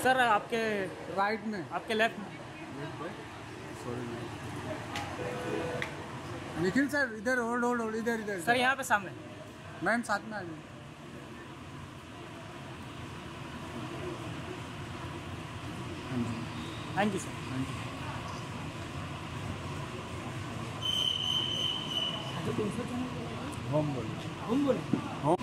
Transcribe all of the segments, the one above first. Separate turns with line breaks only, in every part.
Sir आपके
right में,
आपके लेफ्ट में।
सॉरी निखिल सर, इधर होल्ड होल्ड होल्ड, इधर इधर
सर यहाँ पे सामने।
मैम साथ में आ जाइए।
Thank you sir.
Thank you. Home बोलिए।
हम बोले
होम।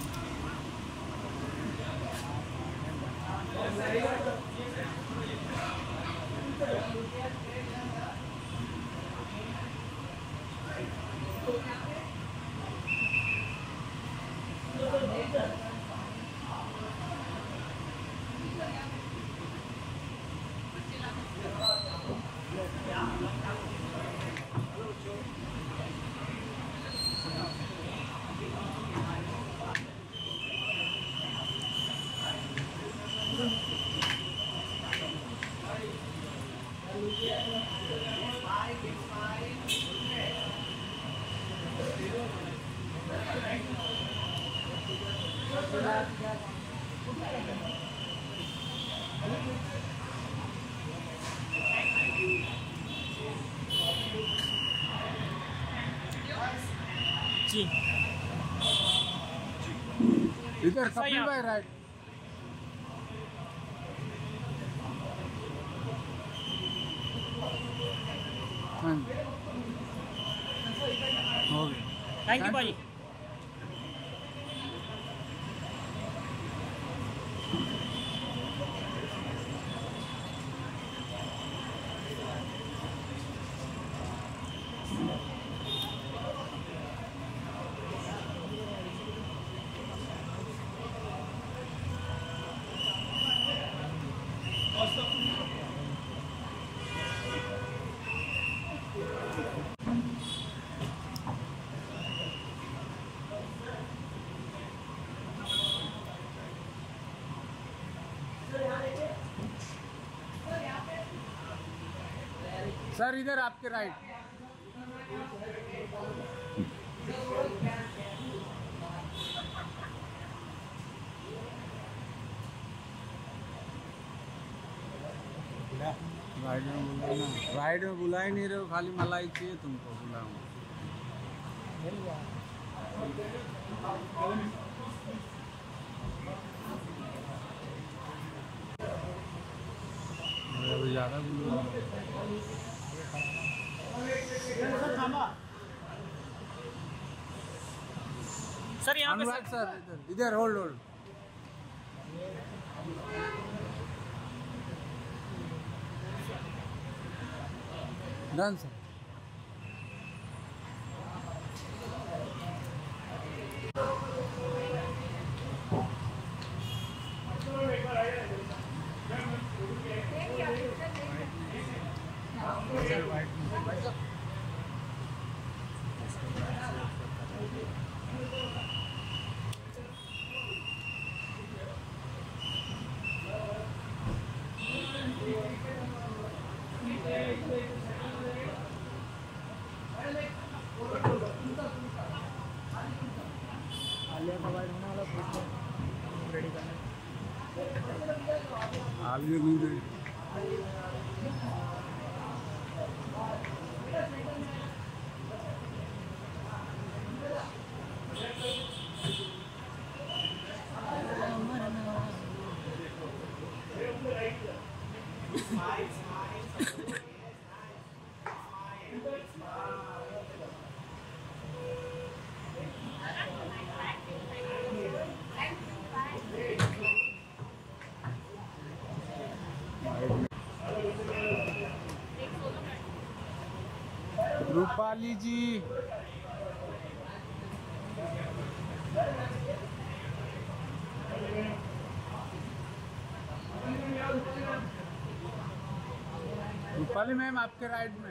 जी
इधर कपिल भाई राइट। हाँ जी, हो गया।
थैंक यू भाई।
सर इधर आपके राइट। राइड में बुला ना, राइड में बुला ही नहीं रहे हो, खाली मलाई चाहिए तुमको, बुलाऊं। अभी ज़्यादा बुलवा
सर यहाँ पे
अनुराग सर, इधर इधर hold hold. Done sir.
Ready करना
आलिया नहीं दे। रूपाली जी, रूपाली मैम आपके राइट में।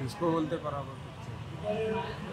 इसको बोलते बराबर पिक्चर।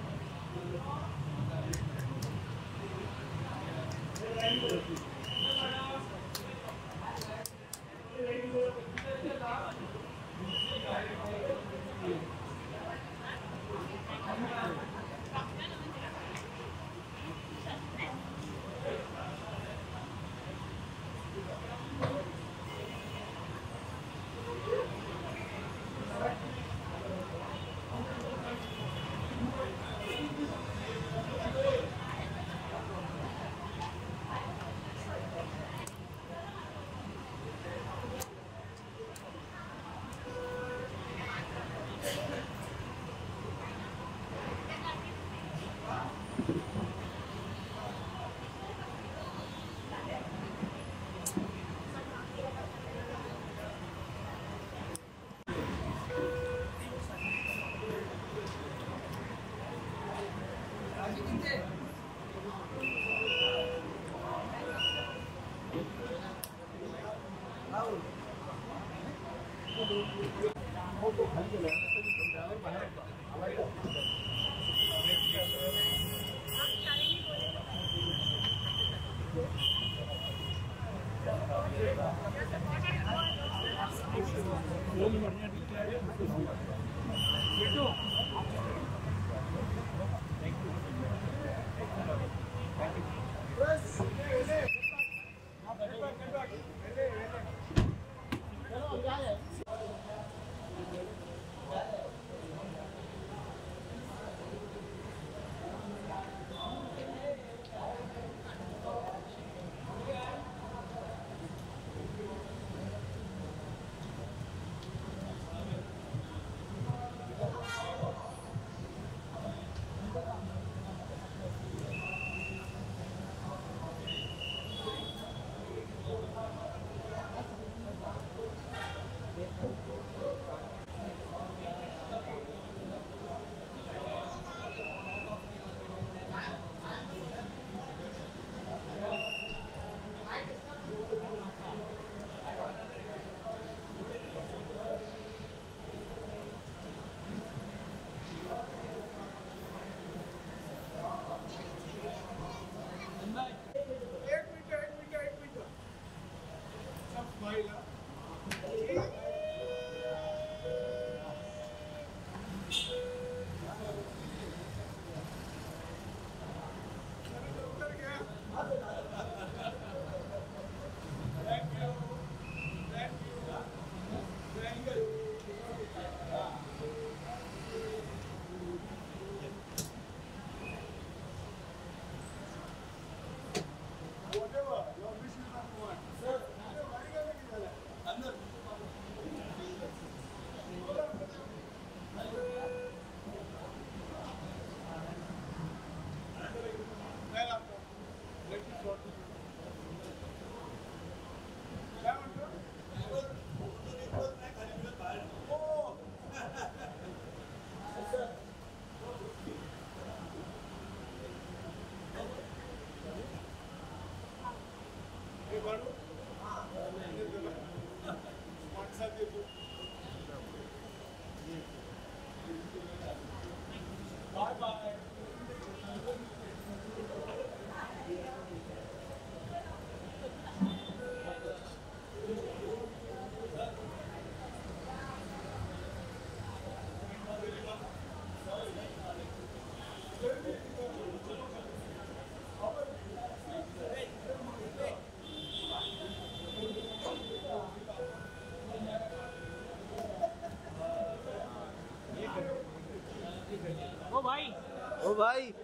ओ भाई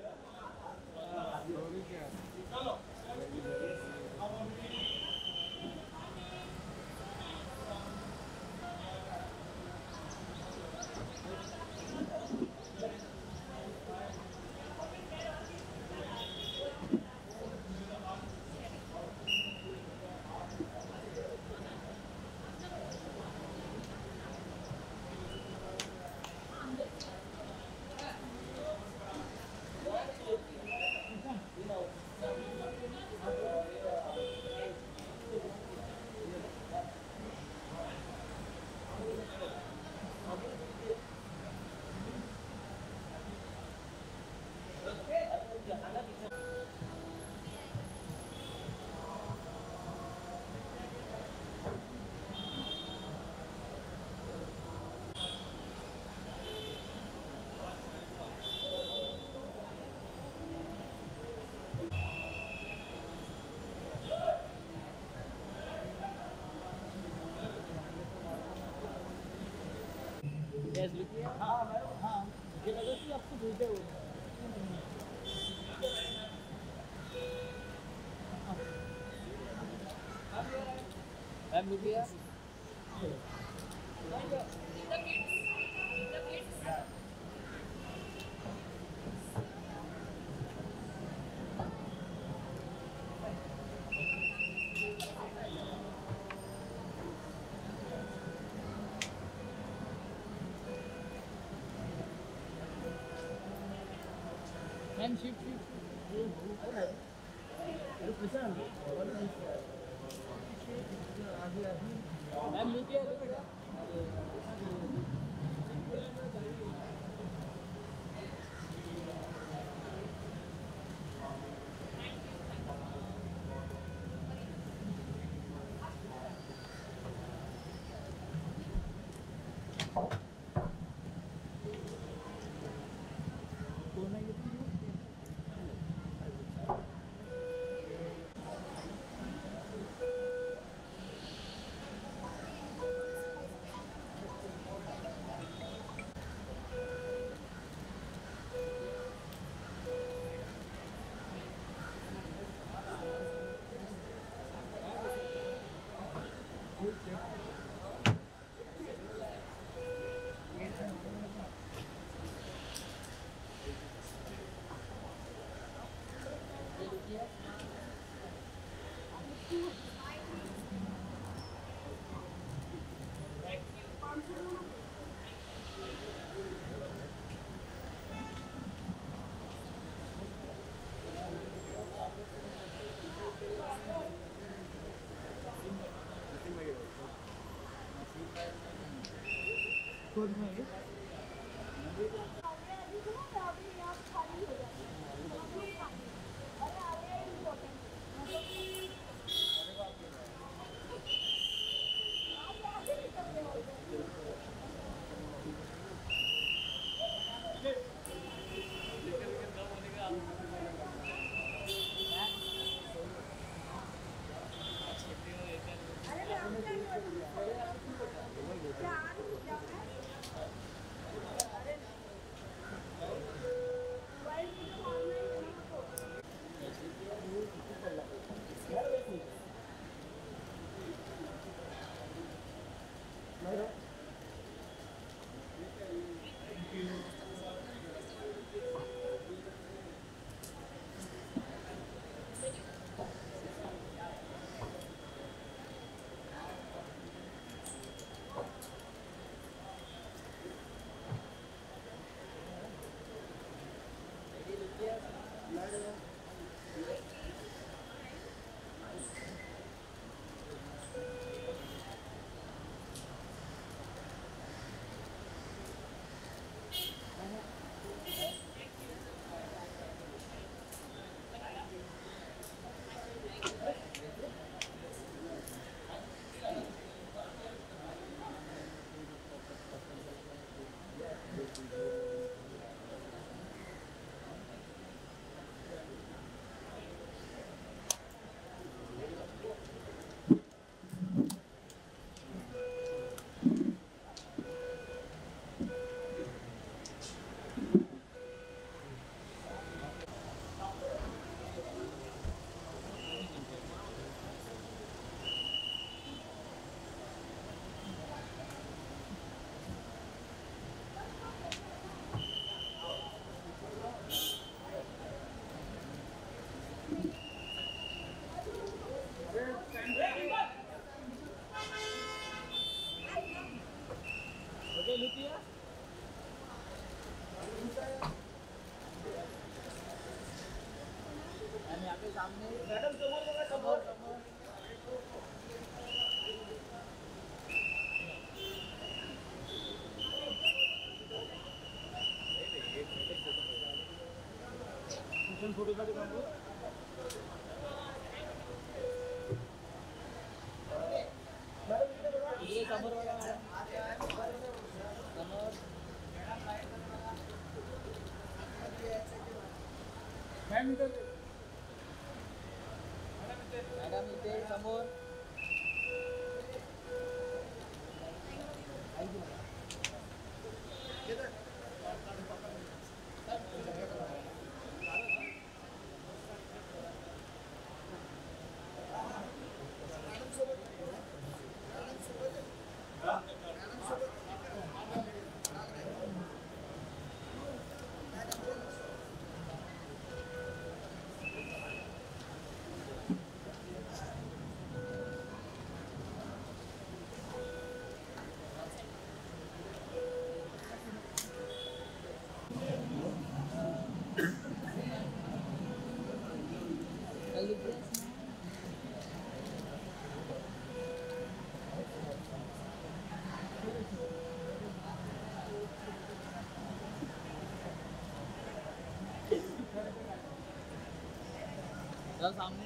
गैस लिखिए। हाँ हाँ, मुझे लगा कि आपको भेजे हो। मैम लिखिए। मैम शिफ्ट मैम लिखिए। फोटोसाठी काढतो. इकडे समोर बघा मॅडम. समोर. मॅडम इथे समोर. सामने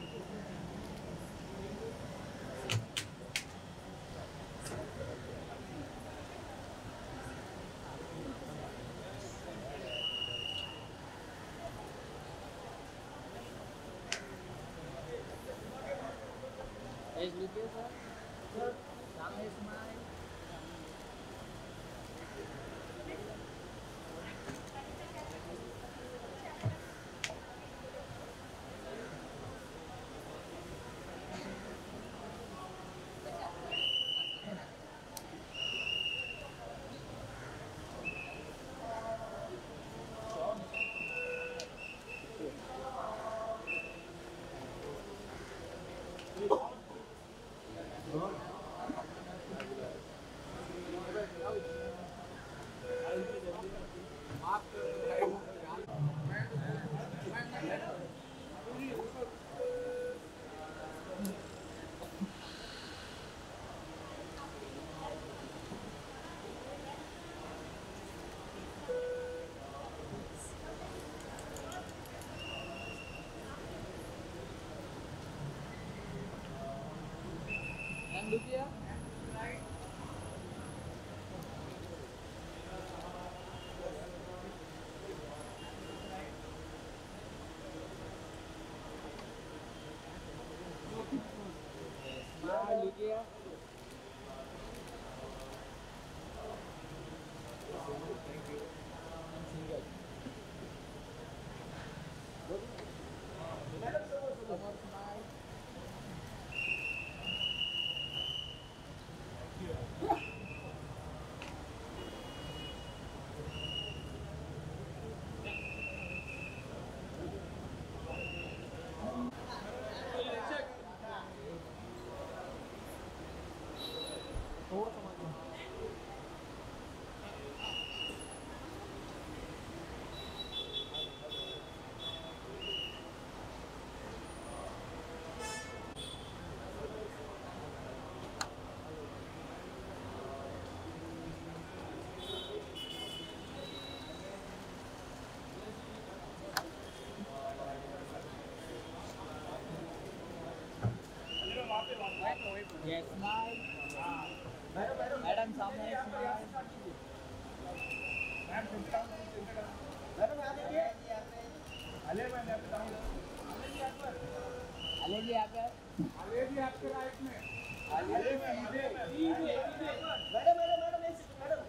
एक लीजिए सर. सामने smile. Look here. Smile, look here. Thank you. Single. Smile. Yes, smile. Madam, सामने smile. अले जी यहाँ पे.
अले जी आपके राइट में.
अले सीधे. Madam madam.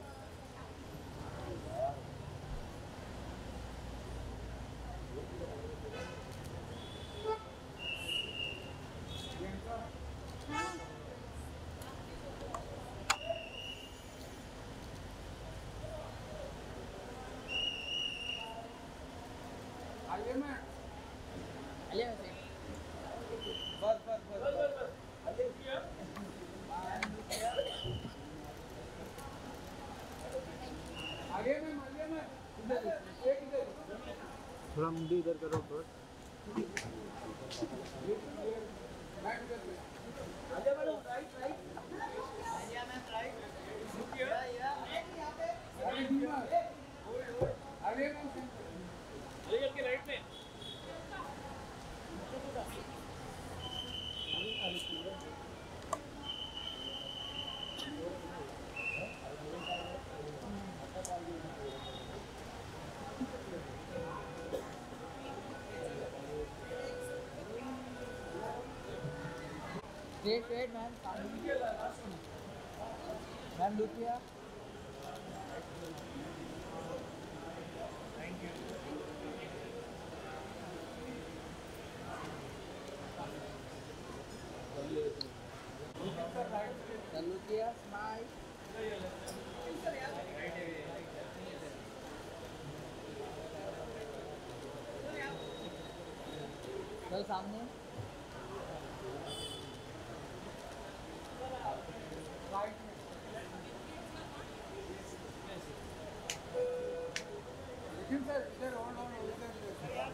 आगे में.
अले में से.
बस.
अले.
आगे में. इधर एक इधर.
थोड़ा मुंडी इधर करो थोड़ा.
अले madam right. Alia ma'am right.
आगे में.
अली के राइट में. Straight, man. Ma'am, look here. Then look here, smile. चल सामने.
लेकिन सर इधर और उधर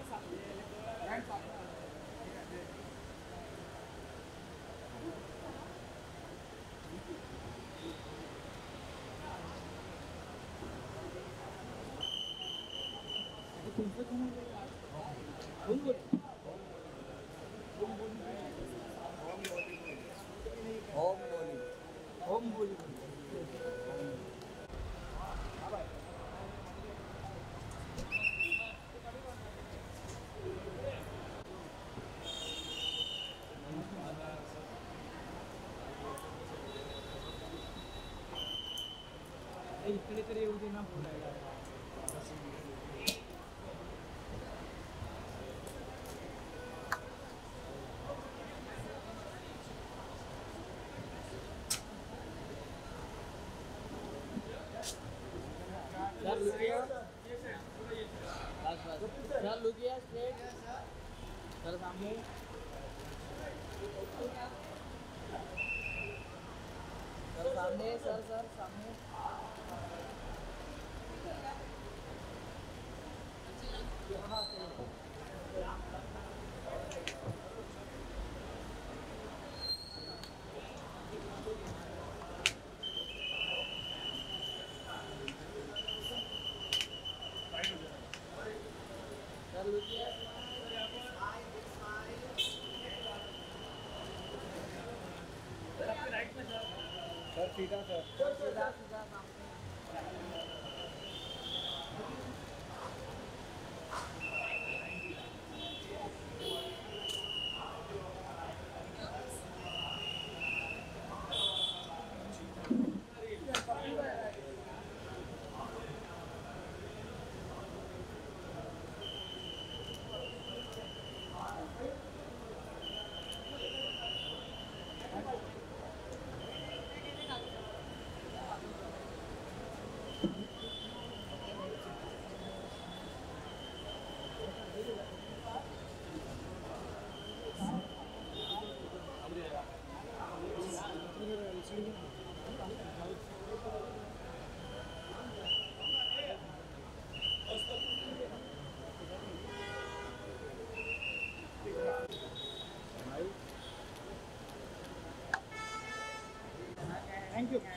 होम बोली. इकडे तरी येऊ दे ना बोलायला. सर लुकिया. बस सर लुकिया स्ट्रेट. सर सामने. सर सामने. सर सामने. सर लुकिया.
सर सीधा सर
सीधा सामने. Thank you.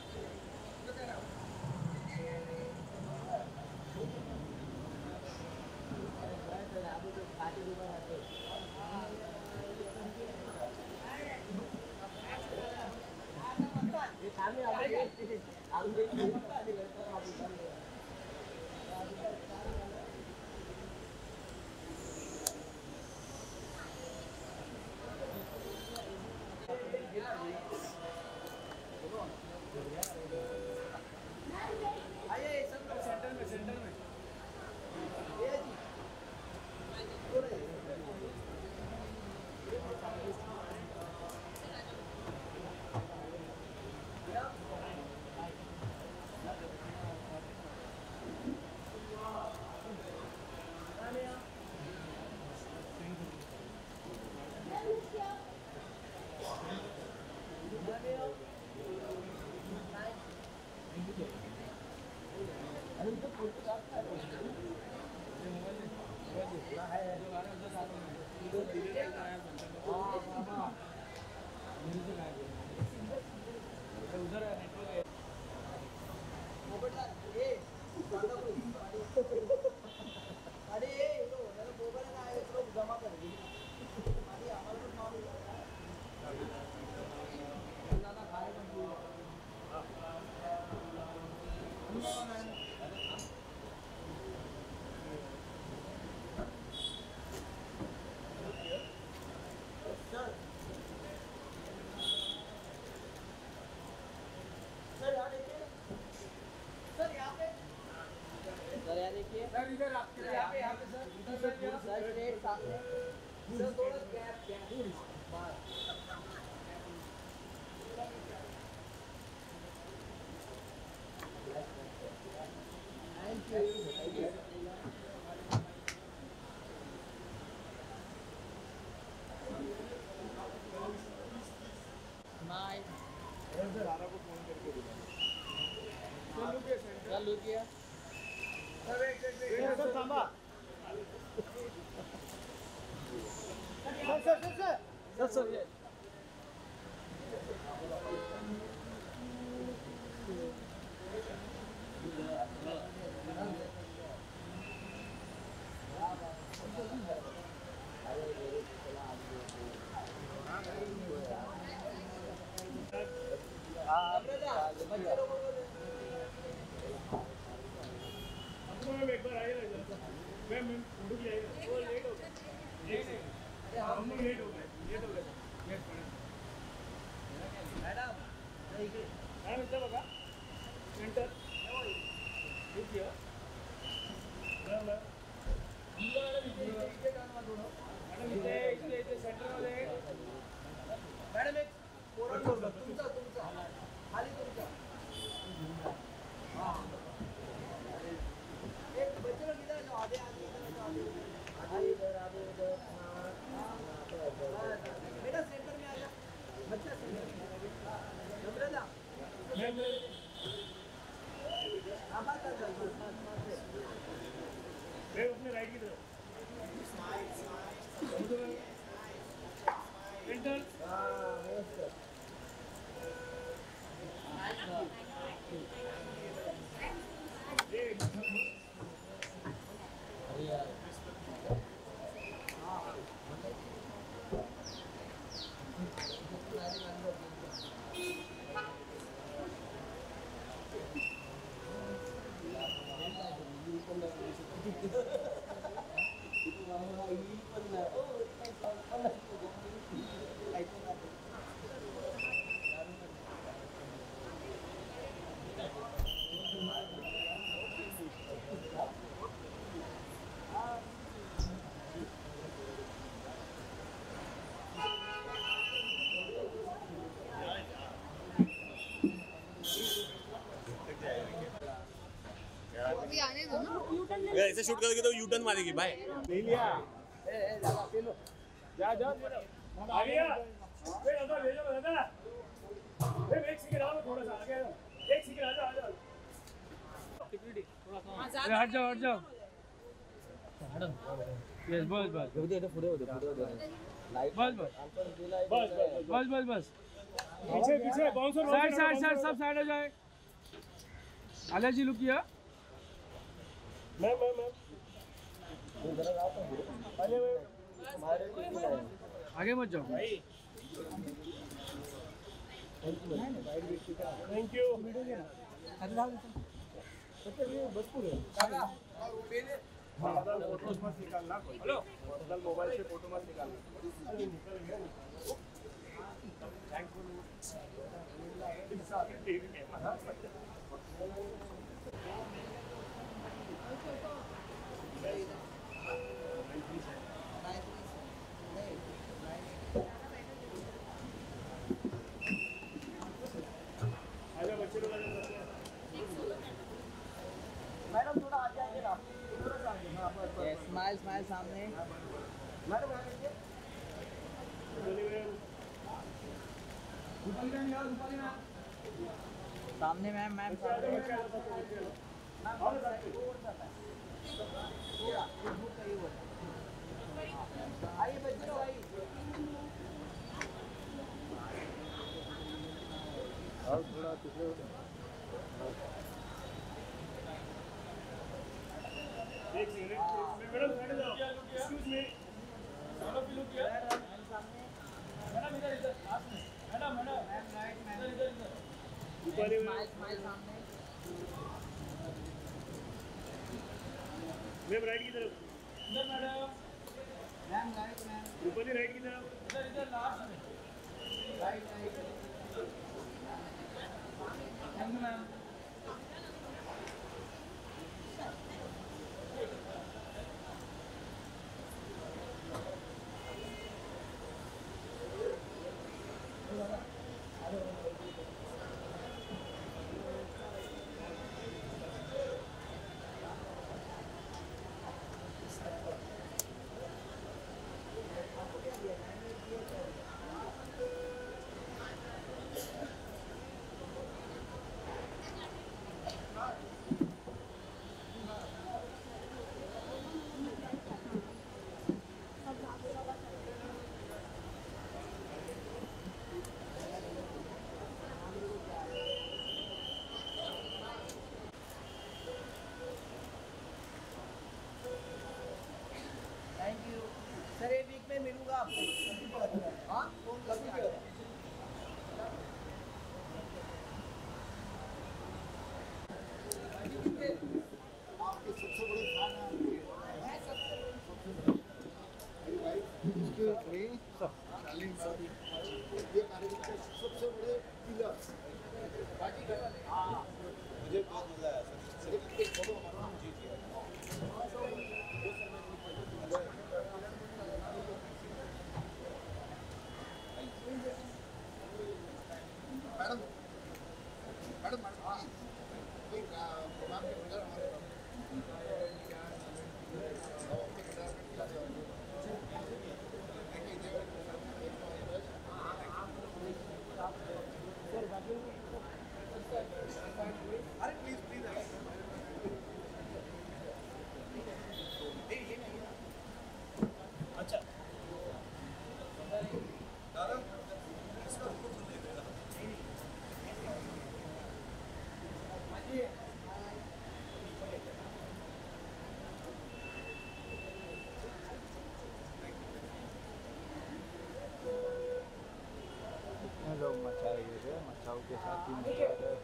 आइए सब लोग सेंटर में. ये जी. सर थोड़ा गैप गैप बाहर थैंक यू नाइस
राणा को फोन करके दिया
चालू किया
सर थांबा
सर ये
एक बार आइए मैम फोटो की आइए वो लेट हो गया हम लेट हो गए
मैडम
मैम इतना बघा सेंटर ठीक है मैम इथे सेंटरमध्ये
मॅडम एक पोरं तुमचा खाली तुमचा हाँ एक बच्चे लोग इधर जाओ आधे आधे इधर बेटा सेंटर में आ जा बच्चा सेंटर में नम्रता हाँ बात कर
मैं अपने राइट की तरफ सेंटर
अभी आने दो ना।
अगर ऐसे शूट करोगे तो यू टर्न मारेगी भाई।
ले लिया जा आ गया फिर अंदर भेजो दादा फिर एक सेकंड आओ थोड़ा सा आगे एक सेकंड आ जाओ सिक्योरिटी थोड़ा सा
अरे हट जाओ यस बस
पीछे पीछे बाउंसर
साइड सब साइड हो जाए। आलिया जी लुक किया
मैम
आगे मत जाओ।
थैंक यू फोटोज मत निकालना हेलो मोबाइल से फोटो मत निकालना आजा बच्चे लोग
मैडम थोड़ा आ जाएंगे ना स्माइल सामने मैडम सामने मैम आइए बच्चे लोग आइए
और थोड़ा पिछले एक मिनट मैडम बैठ जाओ एक्सक्यूज मी
मैडम इधर लास्ट में मैडम इधर
ऊपर
स्माइल सामने
मैम राइट की तरफ
इधर मैडम
मैम
ऊपर ही राइट की तरफ
इधर लास्ट में
राइट
थैंक यू मैम।
सबसे बड़े पिलर मुझे बहुत मजा आया सर एक फोटो हमारा जी जी मैडम मैडम कोई प्रोग्राम के बगैर अरे प्लीज प्लीज अच्छा दादा इसका फोटो ले लेगा
लोग मचाएंगे रे, मचाओ के साथ ही मचा रहे।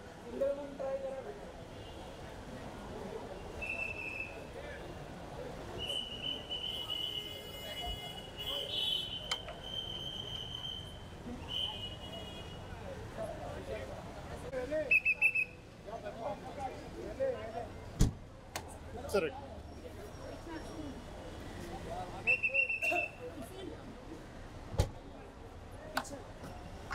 सर